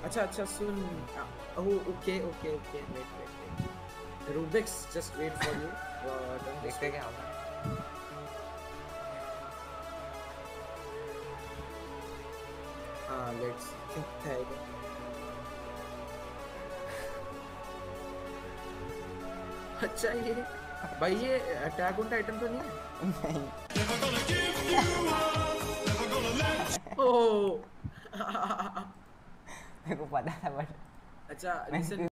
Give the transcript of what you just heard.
अच्छा अच्छा सुन। Okay okay okay wait wait wait, Rubik's just wait for you. Don't just देखते wait. क्या होगा। हाँ लेट्स सी क्या होता है इधर। अच्छा ये भाई ये अटैक ऑन टाइटन तो नहीं है? नहीं। ओह मेरे को पता था बट अच्छा मैंने लिसन।